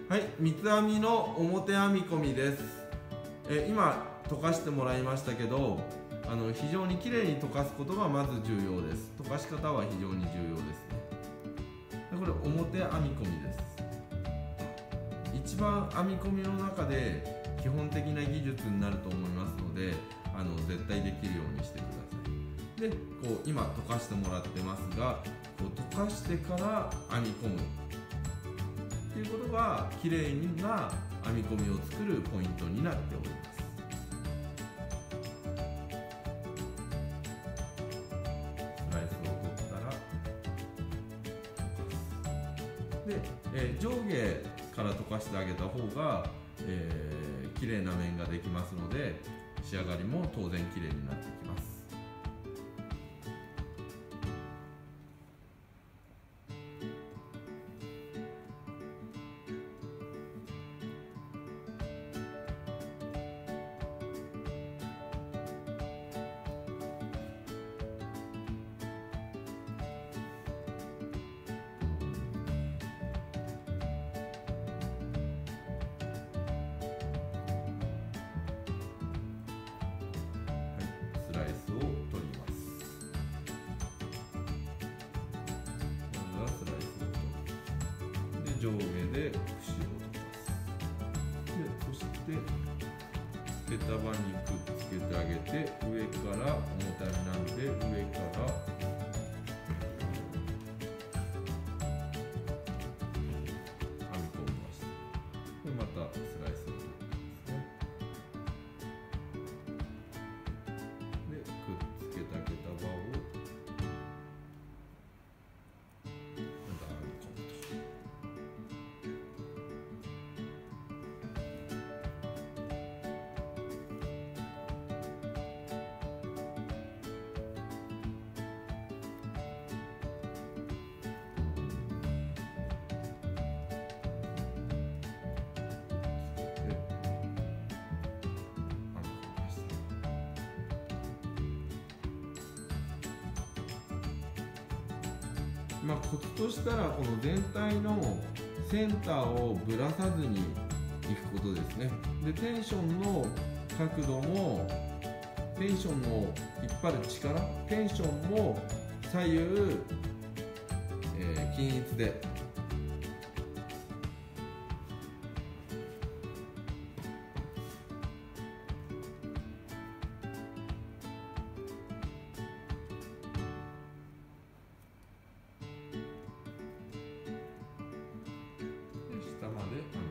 はい、三つ編みの表編み込みです。今溶かしてもらいましたけど、非常にきれいに溶かすことがまず重要です。溶かし方は非常に重要ですね。でこれ表編み込みです。一番編み込みの中で基本的な技術になると思いますので、絶対できるようにしてください。でこう今溶かしてもらってますが、こう溶かしてから編み込むということがきれいな編み込みを作るポイントになっております。スライスを取ったらで、上下から溶かしてあげた方が、きれいな面ができますので、仕上がりも当然きれいになってきます。スライスを取ります。まずはスライスを取る。で上下で節を取ります。でそして毛束にくっつけてあげて、上から表編みなんで上から編み込みます。でまたスライスを取ります。コツとしたら、この全体のセンターをぶらさずにいくことですね。でテンションの角度も、テンションの引っ張る力、テンションも左右、均一で下まで編み込んでいくと。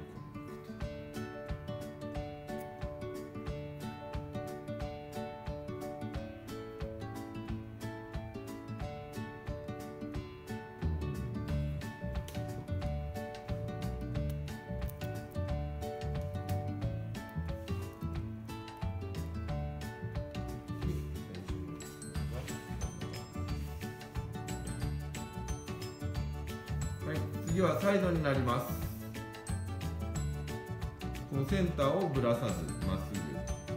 はい、次はサイドになります。このセンターをぶらさずまっすぐ、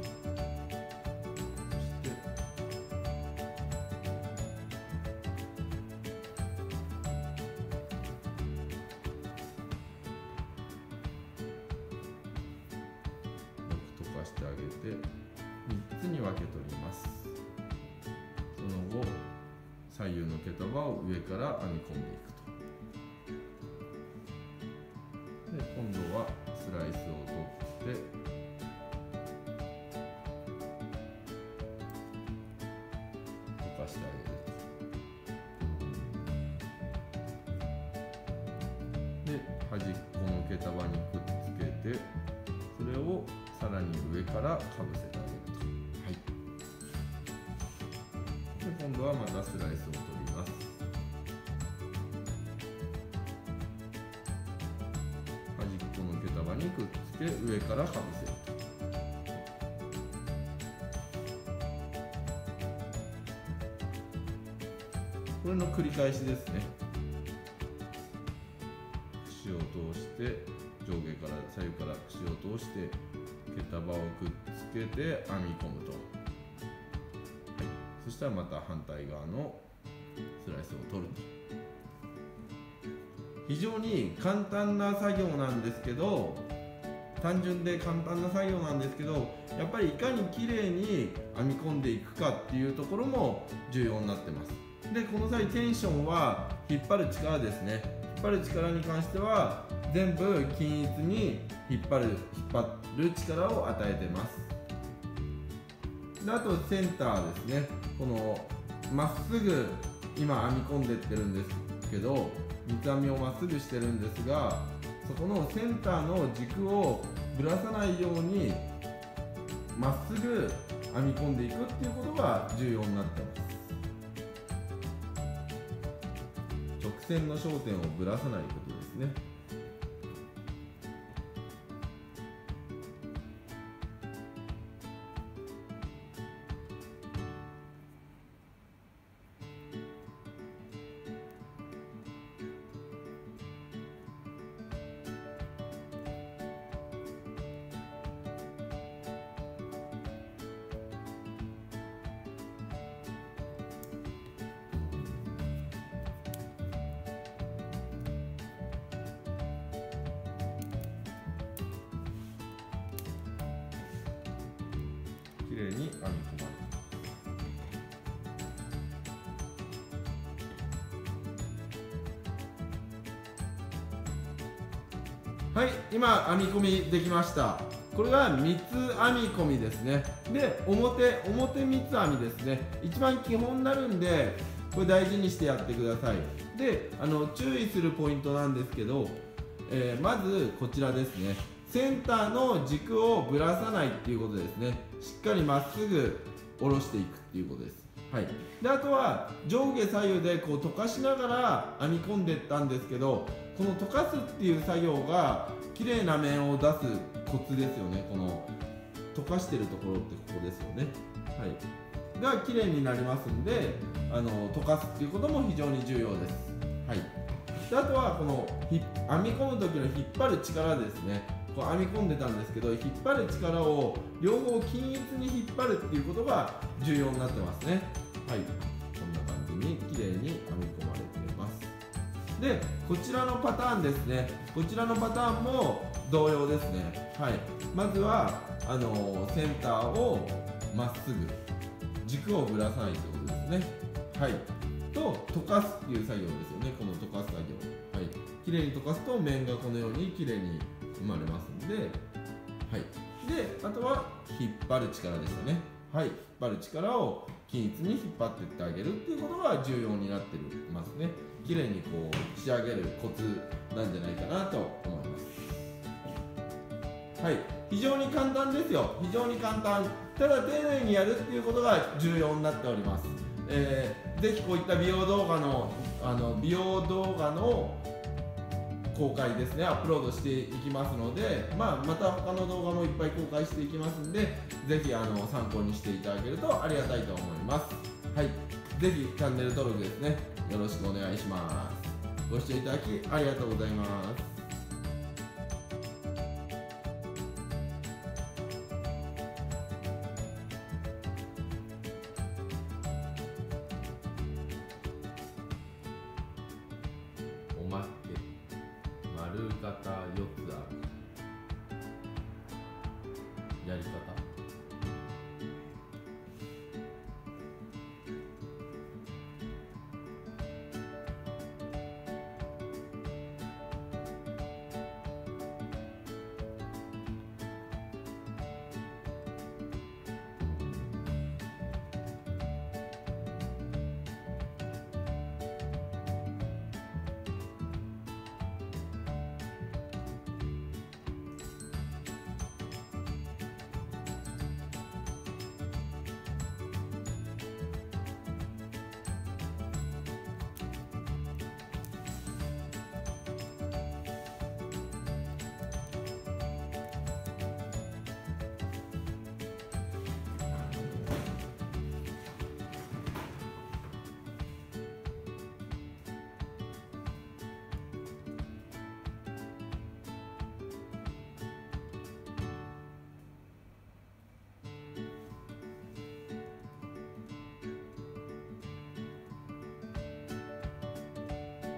そして溶かしてあげて3つに分け取ります。その後左右の毛束を上から編み込んでいくと。で今度はスライスを取って溶かしてあげる。で端っこの毛束にくっつけて、それをさらに上からかぶせてあげると。はい、で今度はまたスライスを取ります。この毛束にくっつけ、上からかぶせる。これの繰り返しですね。串を通して、上下から左右から串を通して毛束をくっつけて編み込むと、はい、そしたらまた反対側のスライスを取ると。 非常に簡単な作業なんですけど、単純で簡単な作業なんですけど、やっぱりいかに綺麗に編み込んでいくかっていうところも重要になってます。でこの際テンションは引っ張る力ですね。引っ張る力に関しては全部均一に引っ張る力を与えてます。であとセンターですね。このまっすぐ今編み込んでってるんですけど、三つ編みをまっすぐしてるんですが、そこのセンターの軸をぶらさないようにまっすぐ編み込んでいくっていうことが重要になってます。直線の焦点をぶらさないことですね。きれいに編み込まれる。はい、今編み込みできました。これが三つ編み込みですね。で表三つ編みですね。一番基本になるんでこれ大事にしてやってください。で注意するポイントなんですけど、まずこちらですね。センターの軸をぶらさないっていうことですね。しっかりまっすぐ下ろしていくっていうことです。はい、であとは上下左右でこう溶かしながら編み込んでいったんですけど、この溶かすっていう作業が綺麗な面を出すコツですよね。この溶かしてるところってここですよね。はい、が綺麗になりますんで、溶かすっていうことも非常に重要です。はい、であとはこの編み込む時の引っ張る力ですね。こう編み込んでたんですけど、引っ張る力を両方均一に引っ張るっていうことが重要になってますね。はい、こんな感じに綺麗に編み込まれています。でこちらのパターンですね。こちらのパターンも同様ですね。はい、まずはセンターをまっすぐ軸をぶらさないということですね。はい、と溶かすっていう作業ですよね。この溶かす作業、はい、綺麗に溶かすと面がこのように綺麗に生まれますんで、はい、であとは引っ張る力でしたね。はい、引っ張る力を均一に引っ張っていってあげるっていうことが重要になってますね。綺麗にこう仕上げるコツなんじゃないかなと思います。はい、非常に簡単ですよ。非常に簡単。ただ丁寧にやるっていうことが重要になっております。ぜひこういった美容動画の公開ですね、アップロードしていきますので、また他の動画もいっぱい公開していきますので、ぜひ参考にしていただけるとありがたいと思います。はい、ぜひチャンネル登録ですね、よろしくお願いします。ご視聴いただきありがとうございます。おまけ丸型4